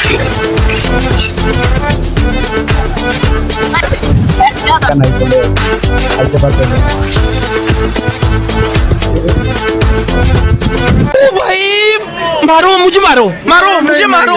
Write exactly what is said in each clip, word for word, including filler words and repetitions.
नहीं बोले ऐसे बात करने ओ भाई मारो मुझे मारो मारो मुझे मारो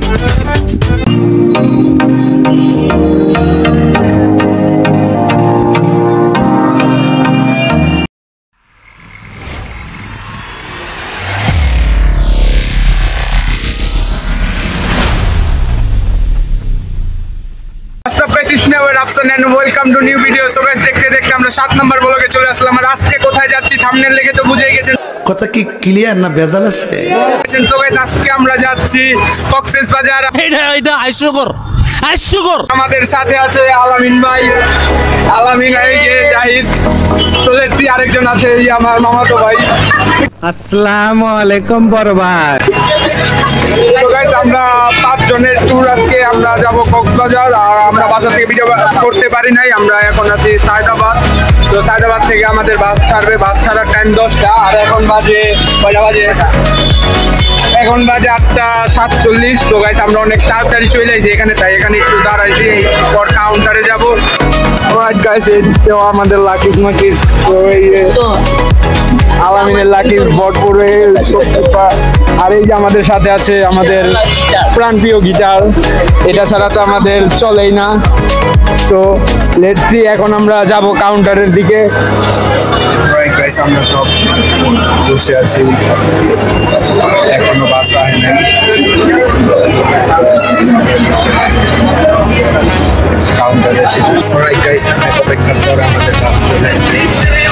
and welcome to new video. So guys, দেখতে দেখতে আমরা সাত নাম্বার ব্লগে চলে আসলাম। আর আজকে কোথায় যাচ্ছি থাম্বনেল দেখে তো বুঝেই গেছেন। কথা কি ক্লিয়ার না ভেজাল আছে? So guys, আজকে আমরা যাচ্ছি কক্সবাজার। এটা এটা হাস্যকর হাস্যকর। আমাদের সাথে আছে আলামিন ভাই, আলামিন এই যে জাহিদ, সোলেটি আরেকজন আছে এই আমার মামাতো ভাই। আসসালামু আলাইকুম বড় ভাই। So guys, আমরা পাঁচ জনের ট্যুর আজকে আমরা যাব কক্সবাজার। আর আমরা বাসা থেকে ভিডিও করতে পারি নাই, আমরা এখন আছি সায়দাবাদ। তো সায়দাবাদ থেকে আমাদের বাস ছাড়বে, বাস ছাড়ার টাইম দশটা। আর এখন বাজে কয়টা বাজে? এখন বাজে আটটা সাতচল্লিশ। তো গাইস আমরা অনেক তাড়াতাড়ি চলে যাইছি এখানে, তাই এখানে একটু দাঁড়াইছি, পর কাউন্টারে যাবো। গাইস এইটাও আমাদের লাকিজ মাকিজ। তো এই আলামিনের লাকিজ ভরপুর আর এই যে আমাদের সাথে আছে আমাদের প্রাণপ্রিয় গিটার, এটা ছাড়া তো আমাদের চলেই না। তো লেটস সি, এখন আমরা যাব কাউন্টারের দিকে। গাইস আমরা সব বসে আছি, এখনো বাস আসে নাই। কাউন্টারে এসে গাইস অপেক্ষার পরে আমাদের বাস চলে আসছে।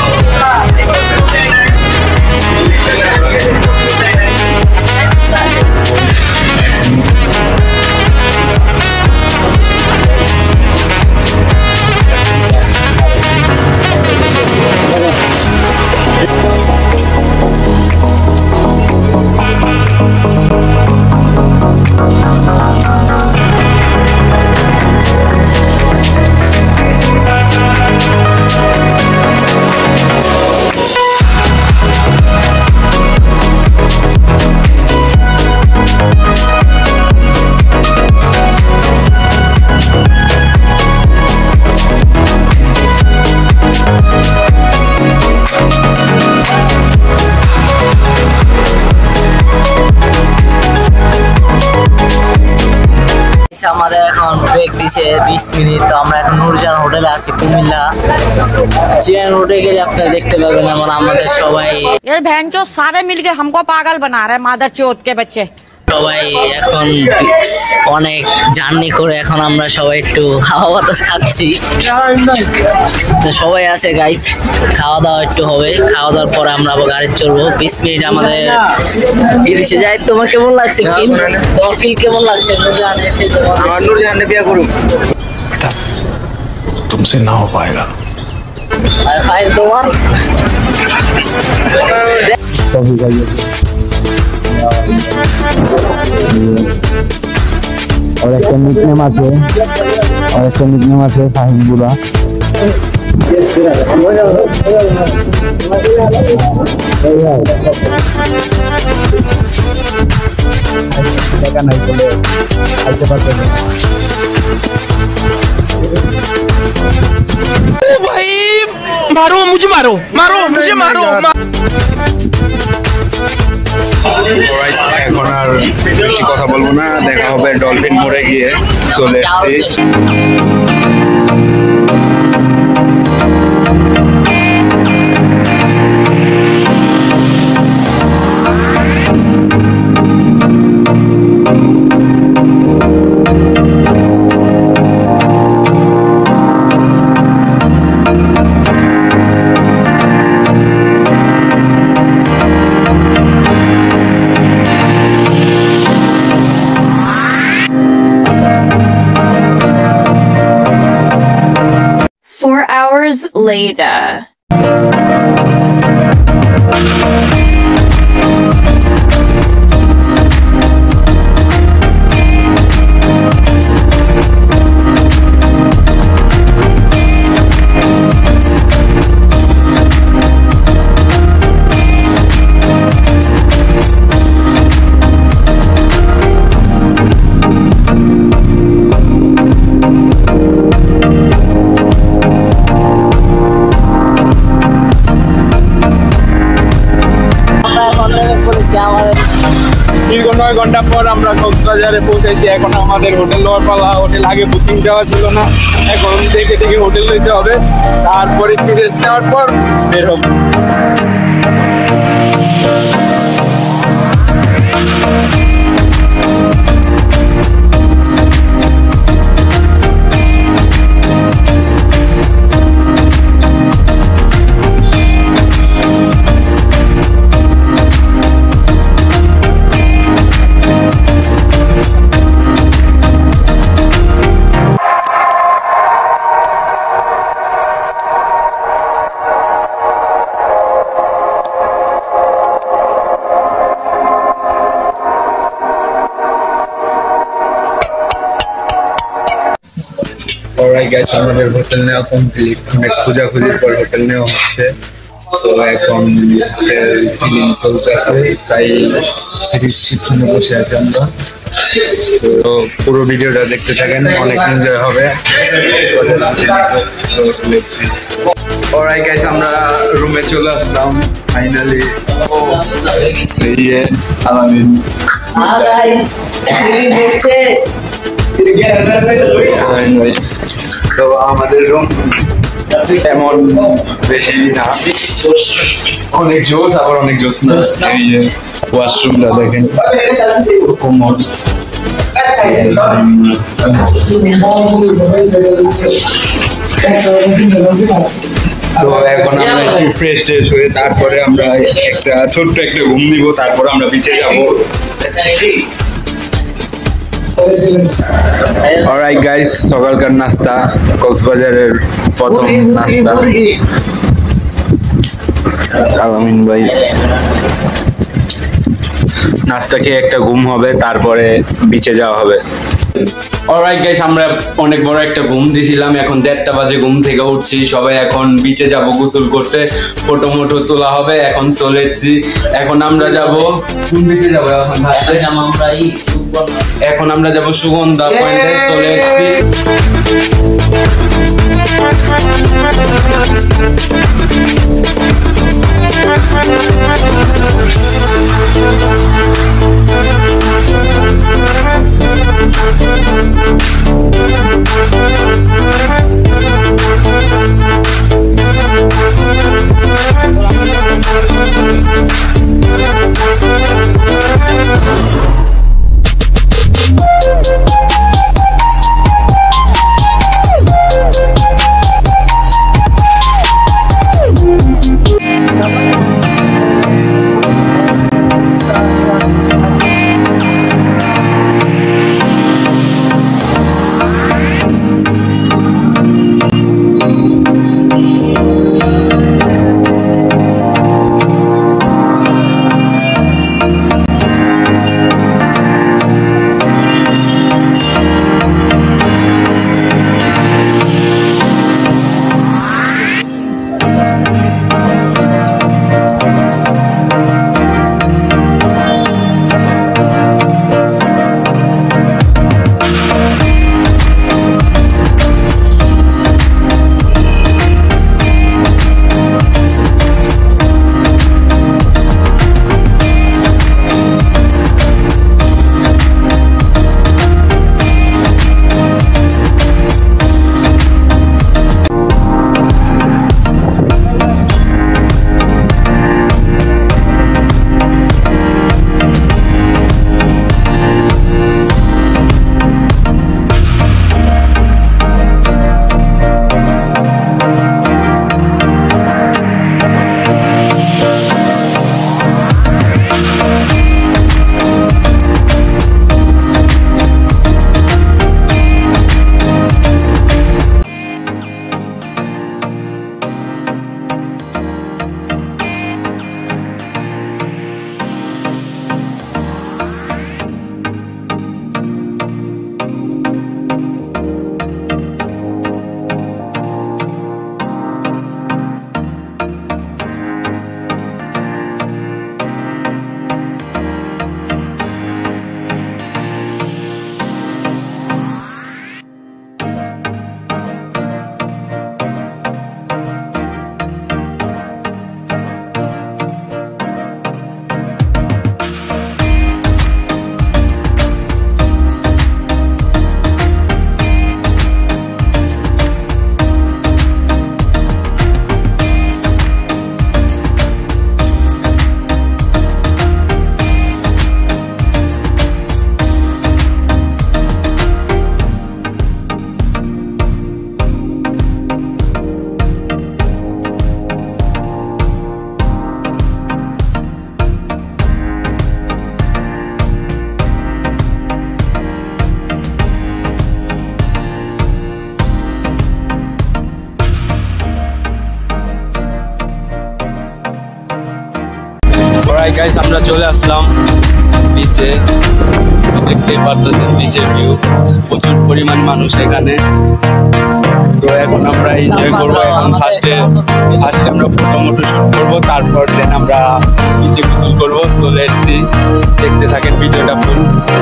আমাদের এখন ব্রেক দিছে বিশ মিনিট। তো আমরা এখন নূরজাহান হোটেলে আছি কুমিল্লা। চিয়ান রোডে গেলে আপনারা দেখতে পাবেন এমন আমাদের সবাই यार बहन चो सारे मिलके हमको पागल बना रहे मादर चौथ के बच्चे। সবাই এখন অনেক জার্নি করে এখন আমরা সবাই একটু হাওয়া বাতাস খাচ্ছি। তো সবাই আছে গাইস, খাওয়া দাওয়া একটু হবে, খাওয়া দাওয়ার পরে আমরা আবার গাড়ি চড়বো। বিশ মিনিট আমাদের এসে যাই। তোমার কেমন লাগছে ফিল? তোমার ফিল কেমন লাগছে নূরজাহান এসে? তোমার আমার নূরজাহানে বিয়ে করুন, तुमसे ना हो पाएगा। আর ফাইল তোমার और एक निकनेम আছে, और एक निकनेम আছে ফাহিম বুড়া। দেখা নাই বলে আইতে পারবে না। ओ भाई मारो मुझे मारो मारो मुझे मारो এখন আর বেশি কথা বলবো না, দেখা হবে ডলফিন মোড়ে গিয়ে। চলে এসেছি। Four hours later. ছয় ঘন্টা পর আমরা কক্সবাজারে পৌঁছাইছি। এখন আমাদের হোটেল নেওয়ার পালা। হোটেল আগে বুকিং দেওয়া ছিল না, এখন দেখে দেখে হোটেল নিতে হবে, তারপরে রেস্ট নেওয়ার পর বের হব। অলরাইট গাইস, আমাদের হোটেল নেওয়া কমপ্লিট। অনেক খোঁজাখুঁজির পর হোটেল নেওয়া হচ্ছে। তো এখন ফিলিং চলতেছে, তাই পিছনে বসে আছি আমরা। তো পুরো ভিডিওটা দেখতে থাকেন, অনেক এনজয় হবে। অলরাইট গাইস, আমরা রুমে চলে আসলাম ফাইনালি। আলামিন তো আমাদের রুম এমন বেশি না, অনেক জোস, আবার অনেক জোস না। এই যে ওয়াশরুমটা দেখেন, কোমল। তো এখন আমরা একটু ফ্রেশ ট্রেশ হয়ে তারপরে আমরা একটা ছোট্ট একটা ঘুম দিব, তারপরে আমরা বিচে যাবো। অলরাইট গাইস, সকালকার নাস্তা, কক্সবাজারের প্রথম নাস্তা। আলামিন ভাই নাস্তা খেয়ে একটা ঘুম হবে, তারপরে বিচে যাওয়া হবে। অলরাইট গাইস, আমরা অনেক বড় একটা ঘুম দিছিলাম। এখন দেড়টা বাজে ঘুম থেকে উঠছি। সবাই এখন বিচে যাব গোসল করতে, ফটো মোটো তোলা হবে। এখন চলে এসেছি, এখন আমরা যাব কোন বিচে যাব? এখন আমরা এখন আমরা যাব সুগন্ধা পয়েন্টে। চলে এসেছি। হাই গাইস, আমরা চলে আসলাম বিচে। দেখতে পারতেছেন বিচের ভিউ, প্রচুর পরিমাণ মানুষ এখানে। সো এখন আমরা এনজয় করবো। এখন ফার্স্টে ফার্স্টে আমরা ফটো মোটো শুট করবো, তারপর দেন আমরা বিচে গোসল করবো। সো লেটস সি, দেখতে থাকেন ভিডিওটা ফুল।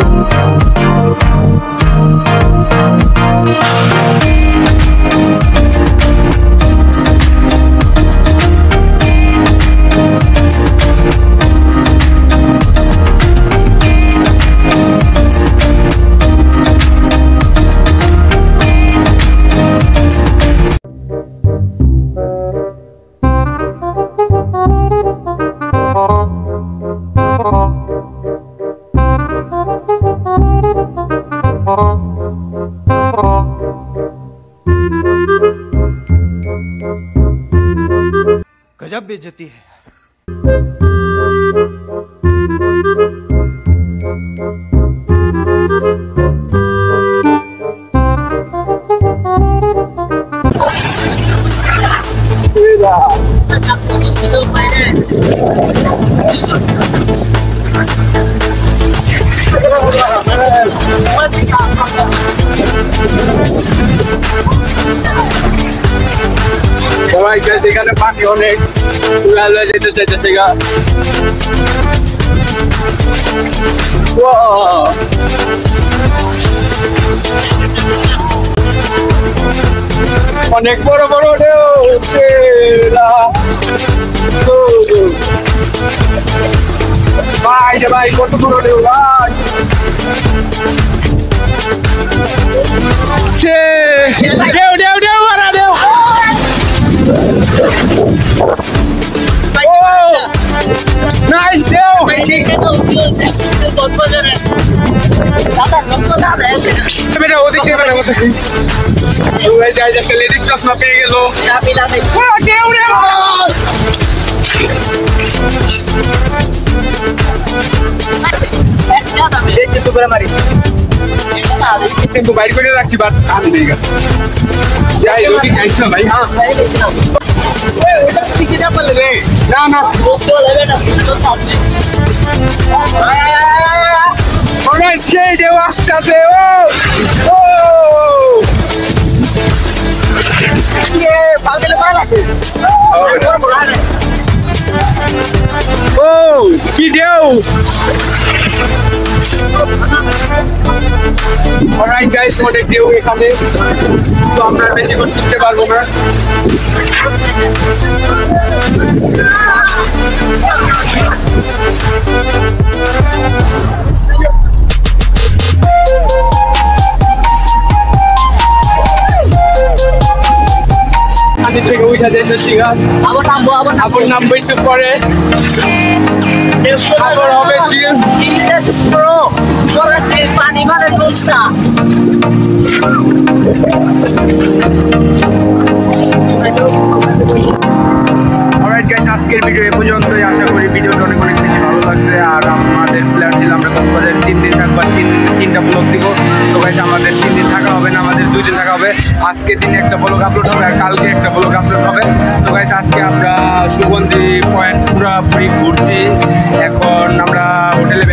गजब बेइज्जती है। সবাই এখানে পাখি অনেক উড়ালে যেতে চাইতেছে গা। অনেক বড় বড় ঢেউ উঠছে। ভাই রে ভাই, কত বড় ঢেউ ভাই। ঢেউ ঢেউ ঢেউ মারা ঢেউ। Nice deal. বেটা ওদিকে বেটা ওদিকে। ওই যাই যাকে লেডিস চশমা পেয়ে গেল। ও ঢেউ রে ভাই। একটু করে মারি। কিন্তু বাইর করে রাখছি, বাট আমি নেই গা। যাই ওদিকে খাইছ ভাই। হ্যাঁ না না অনেক সেই ঢেউ আসছে। ও ও কি ঢেউ। অলরাইট গাইস, অনেক ঢেউ এখানে, তো আমরা বেশি করতে পারবো না। পানি থেকে উঠে যাইতেছি, আবার নামবো আবার আবার নামবো একটু পরে। আবার হবে পানি মানে দোষটা। অলরাইট গাইস, আজকের ভিডিও এ পর্যন্তই। আশা করি ভিডিওটা অনেক অনেক বেশি ভালো লাগছে। আর আমাদের প্ল্যান ছিল আমরা কক্সবাজারে তিন দিন থাকবো, তিন তিনটা ব্লগ দিব। তো গাইস, আমাদের তিন দিন থাকা হবে না, আমাদের দুই দিন থাকা হবে। আজকের দিনে একটা ব্লগ আপলোড হবে আর কালকে একটা ব্লগ আপলোড হবে। তো গাইস, আজকে আমরা সুগন্ধি পয়েন্ট পুরোপুরি ঘুরছি। এখন আমরা হোটেলে